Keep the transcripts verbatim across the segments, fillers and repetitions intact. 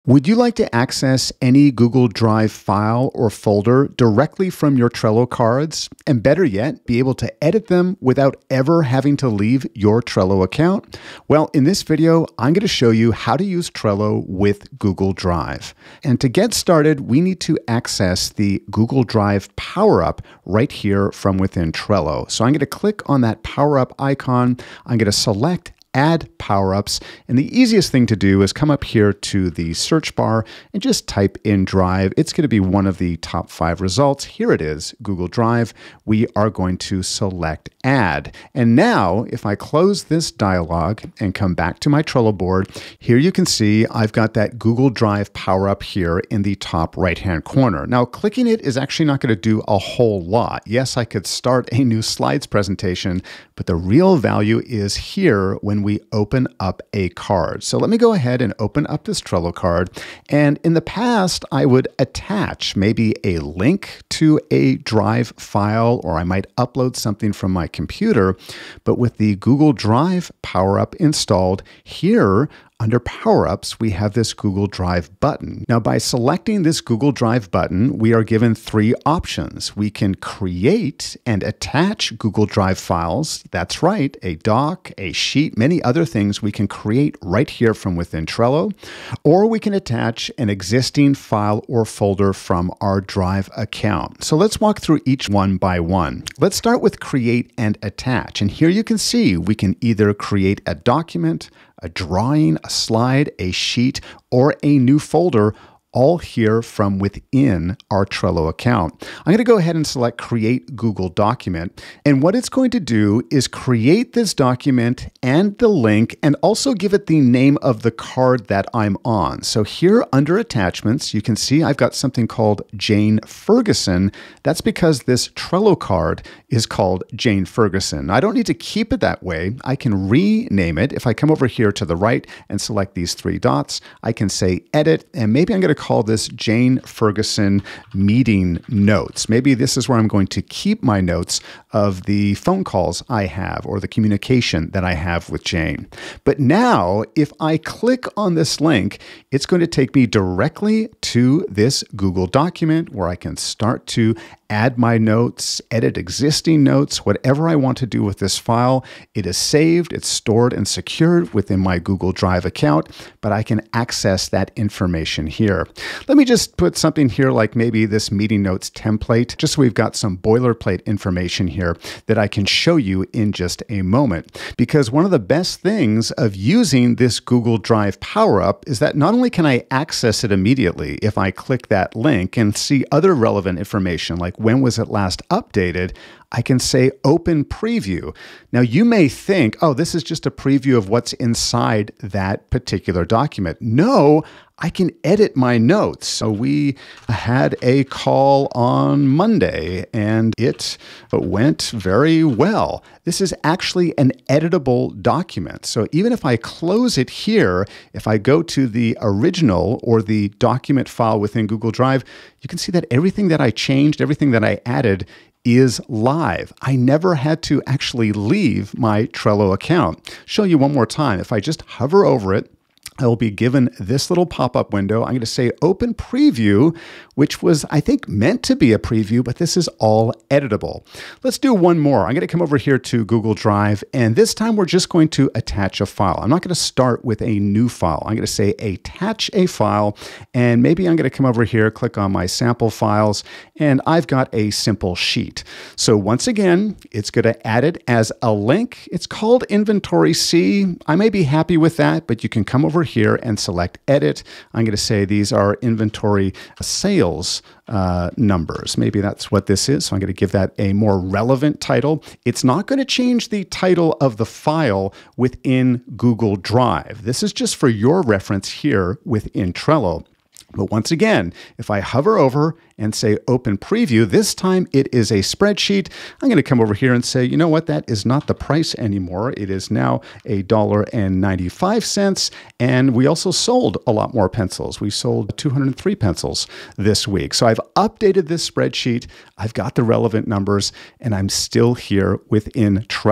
Would you like to access any Google Drive file or folder directly from your Trello cards? And better yet, be able to edit them without ever having to leave your Trello account? Well, in this video, I'm going to show you how to use Trello with Google Drive. And to get started, we need to access the Google Drive Power-Up right here from within Trello. So I'm going to click on that Power-Up icon. I'm going to select Add Power-Ups, and the easiest thing to do is come up here to the search bar and just type in Drive. It's going to be one of the top five results. Here it is, Google Drive. We are going to select Add. And now, if I close this dialog and come back to my Trello board, here you can see I've got that Google Drive Power-Up here in the top right-hand corner. Now, clicking it is actually not going to do a whole lot. Yes, I could start a new slides presentation, but the real value is here when we open up a card. So let me go ahead and open up this Trello card. And in the past, I would attach maybe a link to a Drive file, or I might upload something from my computer. But with the Google Drive Power-Up installed, here under Power-Ups, we have this Google Drive button. Now, by selecting this Google Drive button, we are given three options. We can create and attach Google Drive files. That's right, a doc, a sheet, many other things we can create right here from within Trello. Or we can attach an existing file or folder from our Drive account. So let's walk through each one by one. Let's start with create and attach. And here you can see we can either create a document, a drawing, a slide, a sheet, or a new folder, all here from within our Trello account. I'm going to go ahead and select Create Google Document. And what it's going to do is create this document and the link, and also give it the name of the card that I'm on. So here under Attachments, you can see I've got something called Jane Ferguson. That's because this Trello card is called Jane Ferguson. I don't need to keep it that way. I can rename it. If I come over here to the right and select these three dots, I can say Edit, and maybe I'm going to call this Jane Ferguson Meeting Notes. Maybe this is where I'm going to keep my notes of the phone calls I have or the communication that I have with Jane. But now, if I click on this link, it's going to take me directly to this Google document where I can start to add my notes, edit existing notes, whatever I want to do with this file. It is saved, it's stored and secured within my Google Drive account, but I can access that information here. Let me just put something here like maybe this meeting notes template, just so we've got some boilerplate information here that I can show you in just a moment. Because one of the best things of using this Google Drive Power-Up is that not only can I access it immediately if I click that link and see other relevant information like when was it last updated, I can say Open Preview. Now you may think, oh, this is just a preview of what's inside that particular document. No, I can edit my notes. So we had a call on Monday and it went very well. This is actually an editable document. So even if I close it here, if I go to the original or the document file within Google Drive, you can see that everything that I changed, everything that I added is live. I never had to actually leave my Trello account. Show you one more time. If I just hover over it, I will be given this little pop-up window. I'm going to say Open Preview, which was, I think, meant to be a preview, but this is all editable. Let's do one more. I'm going to come over here to Google Drive, and this time we're just going to attach a file. I'm not going to start with a new file. I'm going to say Attach a File, and maybe I'm going to come over here, click on my sample files, and I've got a simple sheet. So once again, it's going to add it as a link. It's called Inventory C. I may be happy with that, but you can come over here and select Edit. I'm going to say these are inventory sales uh, numbers. Maybe that's what this is. So I'm going to give that a more relevant title. It's not going to change the title of the file within Google Drive. This is just for your reference here within Trello. But once again, if I hover over and say Open Preview, this time it is a spreadsheet. I'm going to come over here and say, you know what, that is not the price anymore. It is now a dollar and ninety-five cents. And we also sold a lot more pencils. We sold two hundred three pencils this week. So I've updated this spreadsheet. I've got the relevant numbers, and I'm still here within Trello.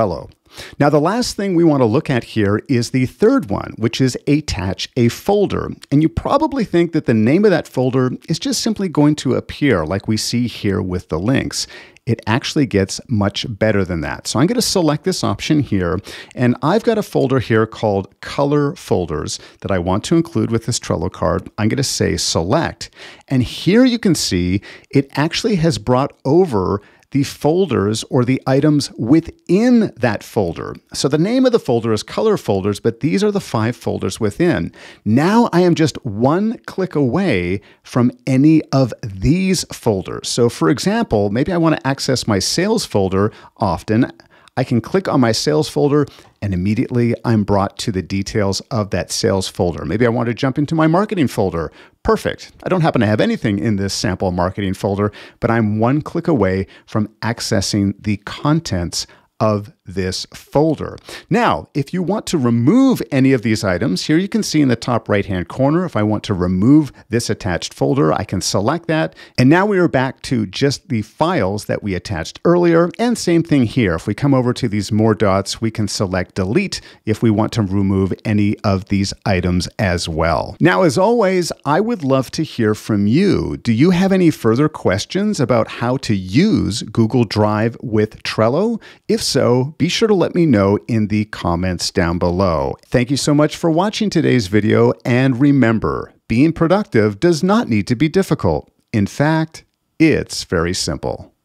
Now, the last thing we want to look at here is the third one, which is attach a folder. And you probably think that the name of that folder is just simply going to appear like we see here with the links. It actually gets much better than that. So I'm going to select this option here, and I've got a folder here called Color Folders that I want to include with this Trello card. I'm going to say Select, and here you can see it actually has brought over the folders or the items within that folder. So the name of the folder is Color Folders, but these are the five folders within. Now I am just one click away from any of these folders. So for example, maybe I want to access my sales folder often. I can click on my sales folder and immediately I'm brought to the details of that sales folder. Maybe I want to jump into my marketing folder. Perfect. I don't happen to have anything in this sample marketing folder, but I'm one click away from accessing the contents of this folder. Now, if you want to remove any of these items, here you can see in the top right-hand corner, if I want to remove this attached folder, I can select that. And now we are back to just the files that we attached earlier. And same thing here. If we come over to these more dots, we can select delete if we want to remove any of these items as well. Now, as always, I would love to hear from you. Do you have any further questions about how to use Google Drive with Trello? If so, be sure to let me know in the comments down below. Thank you so much for watching today's video, and remember, being productive does not need to be difficult. In fact, it's very simple.